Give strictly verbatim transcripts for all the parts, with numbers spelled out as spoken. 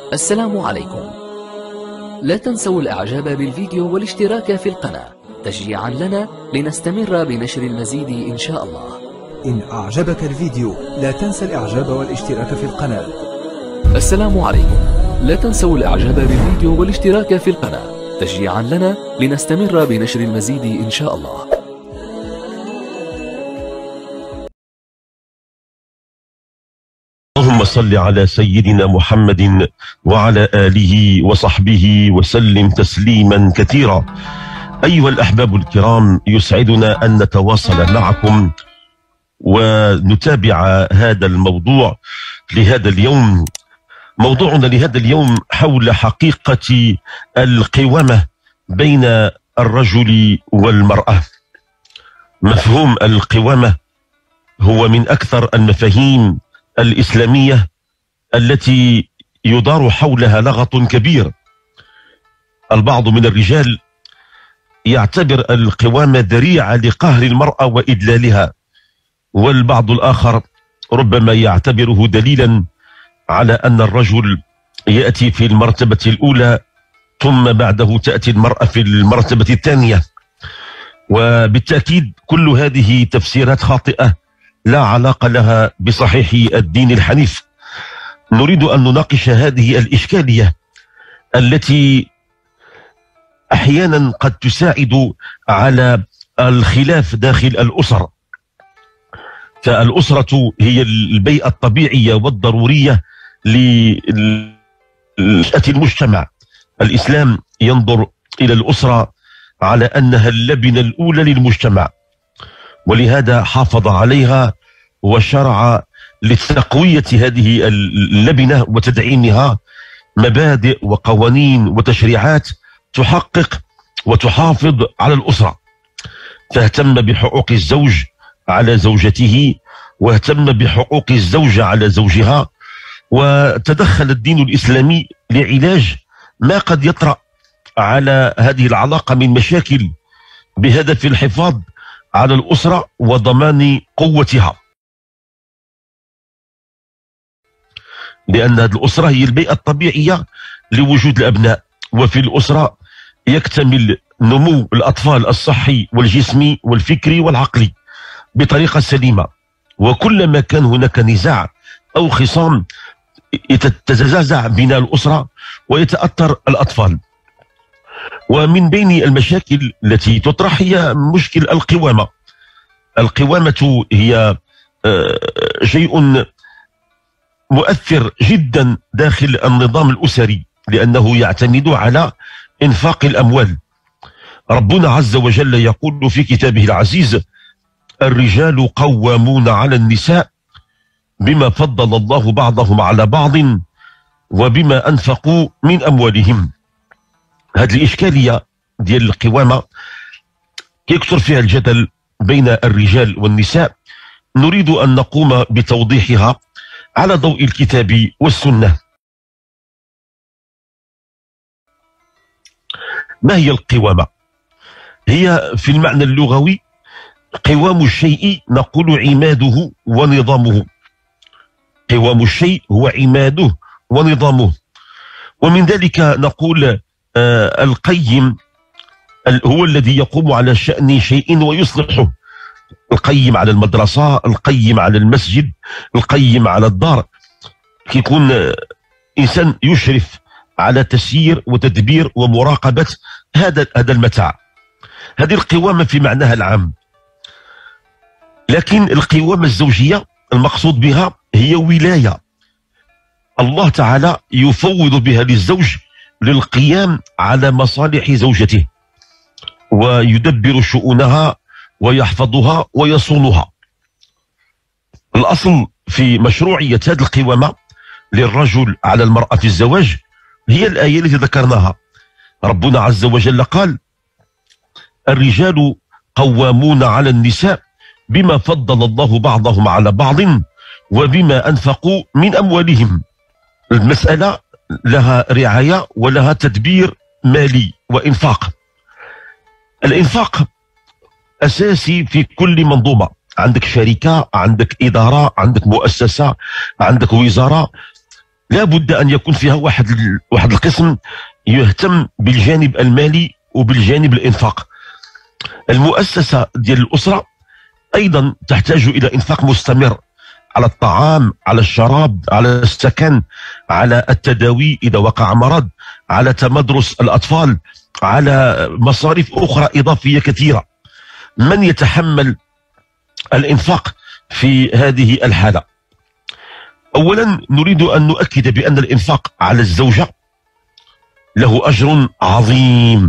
السلام عليكم. لا تنسوا الاعجاب بالفيديو والاشتراك في القناة تشجيعا لنا لنستمر بنشر المزيد ان شاء الله. إن أعجبك الفيديو لا تنسى الإعجاب والاشتراك في القناة. السلام عليكم. لا تنسوا الاعجاب بالفيديو والاشتراك في القناة تشجيعا لنا لنستمر بنشر المزيد ان شاء الله. اللهم صل على سيدنا محمد وعلى آله وصحبه وسلم تسليما كثيرا. أيها الأحباب الكرام، يسعدنا أن نتواصل معكم ونتابع هذا الموضوع لهذا اليوم. موضوعنا لهذا اليوم حول حقيقة القوامة بين الرجل والمرأة. مفهوم القوامة هو من أكثر المفاهيم الإسلامية التي يدار حولها لغط كبير. البعض من الرجال يعتبر القوامة ذريعة لقهر المرأة وإدلالها، والبعض الآخر ربما يعتبره دليلا على أن الرجل يأتي في المرتبة الأولى ثم بعده تأتي المرأة في المرتبة الثانية. وبالتأكيد كل هذه تفسيرات خاطئة لا علاقة لها بصحيح الدين الحنيف. نريد أن نناقش هذه الإشكالية التي أحيانا قد تساعد على الخلاف داخل الأسر. فالأسرة هي البيئة الطبيعية والضرورية لنشأة المجتمع. الإسلام ينظر إلى الأسرة على أنها اللبنة الأولى للمجتمع، ولهذا حافظ عليها وشرع لتقوية هذه اللبنة وتدعيمها مبادئ وقوانين وتشريعات تحقق وتحافظ على الأسرة. فاهتم بحقوق الزوج على زوجته، واهتم بحقوق الزوجة على زوجها، وتدخل الدين الإسلامي لعلاج ما قد يطرأ على هذه العلاقة من مشاكل بهدف الحفاظ على الأسرة وضمان قوتها. لأن هذه الأسرة هي البيئة الطبيعية لوجود الأبناء، وفي الأسرة يكتمل نمو الأطفال الصحي والجسمي والفكري والعقلي بطريقة سليمة. وكلما كان هناك نزاع أو خصام يتزعزع بناء الأسرة ويتأثر الأطفال. ومن بين المشاكل التي تطرح هي مشكل القوامة. القوامة هي شيء مؤثر جدا داخل النظام الأسري، لأنه يعتمد على إنفاق الأموال. ربنا عز وجل يقول في كتابه العزيز: الرجال قوامون على النساء بما فضل الله بعضهم على بعض وبما أنفقوا من أموالهم. هذه الإشكالية ديال القوامة يكثر فيها الجدل بين الرجال والنساء. نريد أن نقوم بتوضيحها على ضوء الكتاب والسنة. ما هي القوامة؟ هي في المعنى اللغوي قوام الشيء نقول عماده ونظامه. قوام الشيء هو عماده ونظامه. ومن ذلك نقول آه القيم هو الذي يقوم على شأن شيء ويصلحه. القيم على المدرسة، القيم على المسجد، القيم على الدار. كيكون آه إنسان يشرف على تسيير وتدبير ومراقبة هذا هذا المتاع. هذه القوامة في معناها العام. لكن القوامة الزوجية المقصود بها هي ولاية الله تعالى يفوض بها للزوج للقيام على مصالح زوجته، ويدبر شؤونها ويحفظها ويصونها. الأصل في مشروعية هذه القوامة للرجل على المرأة في الزواج هي الآية التي ذكرناها. ربنا عز وجل قال: الرجال قوامون على النساء بما فضل الله بعضهم على بعض وبما أنفقوا من أموالهم. المسألة لها رعاية ولها تدبير مالي وإنفاق. الإنفاق أساسي في كل منظومة. عندك شركة، عندك إدارة، عندك مؤسسة، عندك وزارة، لا بد أن يكون فيها واحد واحد القسم يهتم بالجانب المالي وبالجانب الإنفاق. المؤسسة ديال الأسرة أيضا تحتاج إلى إنفاق مستمر على الطعام، على الشراب، على السكن، على التداوي إذا وقع مرض، على تمدرس الأطفال، على مصاريف أخرى إضافية كثيرة. من يتحمل الإنفاق في هذه الحالة؟ أولا نريد أن نؤكد بأن الإنفاق على الزوجة له أجر عظيم.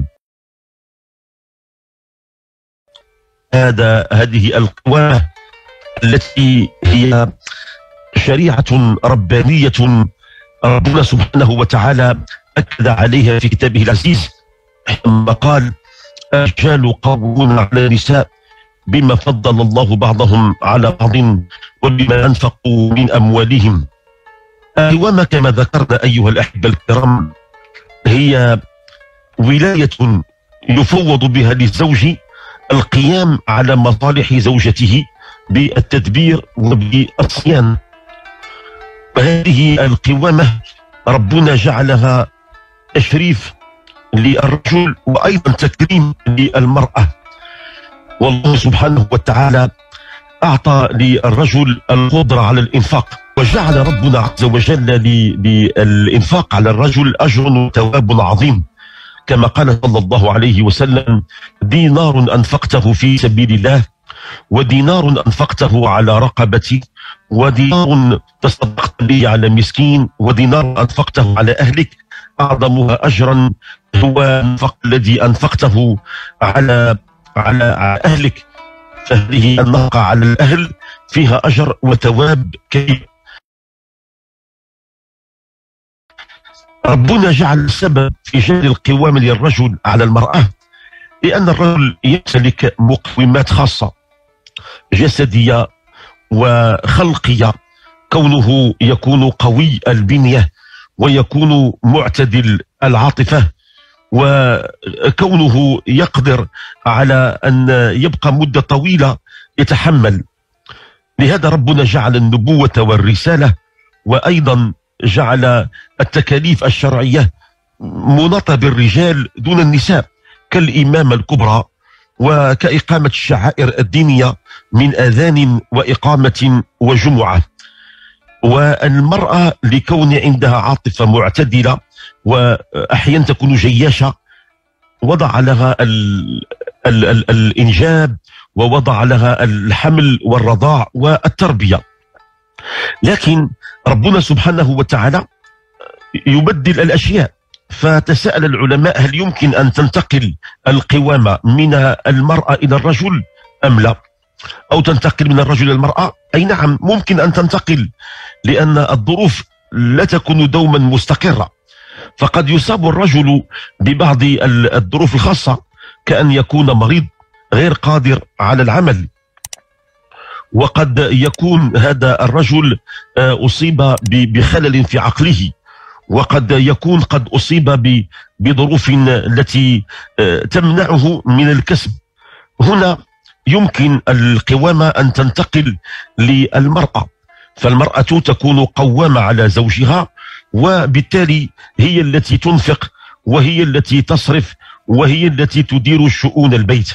هذا هذه القوامة التي هي شريعة ربانية ربنا سبحانه وتعالى أكد عليها في كتابه العزيز لما قال: الرجال قوامون على النساء بما فضل الله بعضهم على بعض وبما أنفقوا من أموالهم. القوامة كما ذكرنا أيها الأحبة الكرام هي ولاية يفوض بها للزوج القيام على مصالح زوجته بالتدبير وبالصيانة. وهذه القوامة ربنا جعلها تشريف للرجل وأيضا تكريم للمرأة. والله سبحانه وتعالى أعطى للرجل القدرة على الإنفاق، وجعل ربنا عز وجل للإنفاق على الرجل أجر وثواب عظيم، كما قال صلى الله عليه وسلم: دينار أنفقته في سبيل الله، ودينار أنفقته على رقبتي، ودينار تصدقت به على مسكين، ودينار أنفقته على أهلك، أعظمها أجرا هو النفق الذي أنفقته على على أهلك. فهذه النفقة على الأهل فيها أجر وثواب كبير. ربنا جعل السبب في جعل القوام للرجل على المرأة لأن الرجل يمتلك مقومات خاصة جسدية وخلقية، كونه يكون قوي البنية ويكون معتدل العاطفة، وكونه يقدر على أن يبقى مدة طويلة يتحمل. لهذا ربنا جعل النبوة والرسالة وأيضا جعل التكاليف الشرعية مناطة بالرجال دون النساء، كالإمامة الكبرى وكإقامة الشعائر الدينية من آذان وإقامة وجمعة. والمرأة لكون عندها عاطفة معتدلة وأحيانا تكون جياشة، وضع لها ال ال ال الإنجاب، ووضع لها الحمل والرضاع والتربية. لكن ربنا سبحانه وتعالى يبدل الأشياء، فتساءل العلماء: هل يمكن أن تنتقل القوامة من المرأة إلى الرجل أم لا؟ أو تنتقل من الرجل إلى المرأة؟ أي نعم ممكن أن تنتقل، لأن الظروف لا تكون دوما مستقرة، فقد يصاب الرجل ببعض الظروف الخاصة، كأن يكون مريض غير قادر على العمل، وقد يكون هذا الرجل أصيب بخلل في عقله، وقد يكون قد أصيب بظروف التي تمنعه من الكسب. هنا يمكن القوامة أن تنتقل للمرأة، فالمرأة تكون قوامة على زوجها، وبالتالي هي التي تنفق وهي التي تصرف وهي التي تدير شؤون البيت.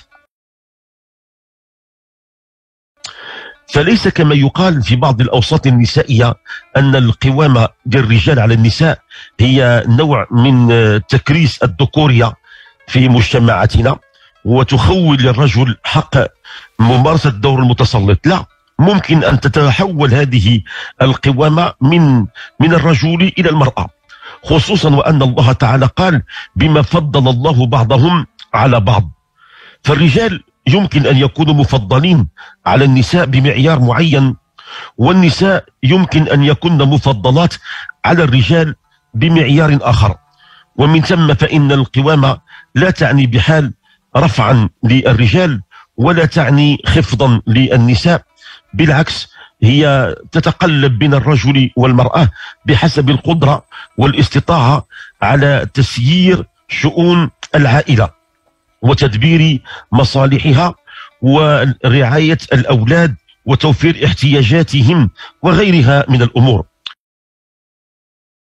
فليس كما يقال في بعض الأوساط النسائية أن القوامة للرجال على النساء هي نوع من تكريس الذكورية في مجتمعاتنا وتخول للرجل حق ممارسة الدور المتسلط. لا، ممكن أن تتحول هذه القوامة من من الرجل إلى المرأة، خصوصا وأن الله تعالى قال: بما فضل الله بعضهم على بعض. فالرجال يمكن أن يكونوا مفضلين على النساء بمعيار معين، والنساء يمكن أن يكون مفضلات على الرجال بمعيار آخر. ومن ثم فإن القوامة لا تعني بحال رفعا للرجال ولا تعني خفضا للنساء، بالعكس هي تتقلب بين الرجل والمرأة بحسب القدرة والاستطاعة على تسيير شؤون العائلة وتدبير مصالحها ورعاية الأولاد وتوفير احتياجاتهم وغيرها من الأمور.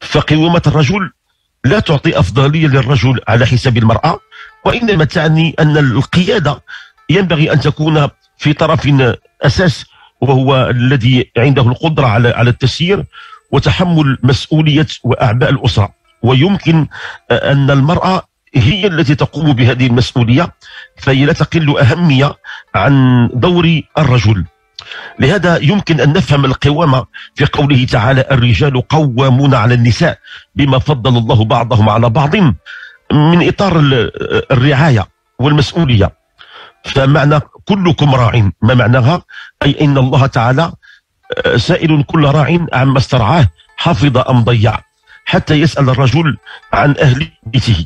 فقوامة الرجل لا تعطي أفضلية للرجل على حساب المرأة، وإنما تعني أن القيادة ينبغي أن تكون في طرف أساس، وهو الذي عنده القدرة على على التسيير وتحمل مسؤولية وأعباء الأسرة. ويمكن أن المرأة هي التي تقوم بهذه المسؤولية، فهي لا تقل أهمية عن دور الرجل. لهذا يمكن أن نفهم القوامة في قوله تعالى: الرجال قوامون على النساء بما فضل الله بعضهم على بعض، من إطار الرعاية والمسؤولية. فمعنى كلكم راع، ما معناها؟ أي إن الله تعالى سائل كل راع عما استرعاه حفظ أم ضيع، حتى يسأل الرجل عن أهل بيته.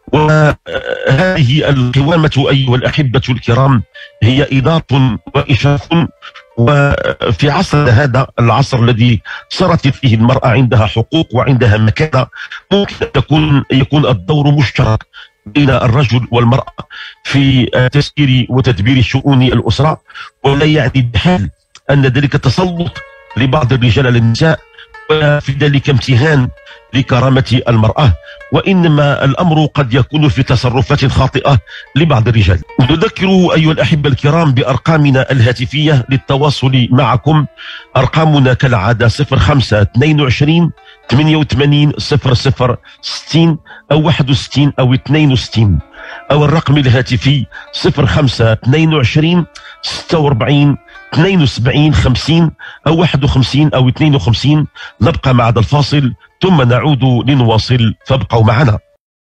وهذه القوامة أيها الأحبة الكرام هي إدارة وإشراف. وفي عصر هذا العصر الذي صارت فيه المرأة عندها حقوق وعندها مكانة، ممكن أن تكون يكون الدور مشترك بين الرجل والمرأة في تسيير وتدبير شؤون الأسرة، ولا يعني بحال أن ذلك تسلط لبعض الرجال على النساء، وفي ذلك امتهان لكرامة المرأة، وإنما الأمر قد يكون في تصرفات خاطئة لبعض الرجال. نذكر أيها الأحبة الكرام بأرقامنا الهاتفية للتواصل معكم. أرقامنا كالعادة صفر خمسة اثنين وعشرين ثمانية وثمانين صفر صفر ستين أو واحد وستين أو اثنين وستين، أو الرقم الهاتفي صفر خمسة اثنين وعشرين ستة وأربعين اثنين وسبعين خمسين أو واحد وخمسين أو اثنين وخمسين. نبقى مع هذا الفاصل ثم نعود لنواصل، فابقوا معنا.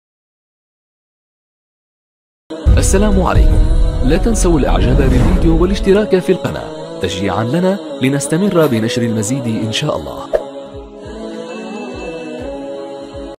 السلام عليكم. لا تنسوا الإعجاب بالفيديو والاشتراك في القناة تشجيعا لنا لنستمر بنشر المزيد إن شاء الله.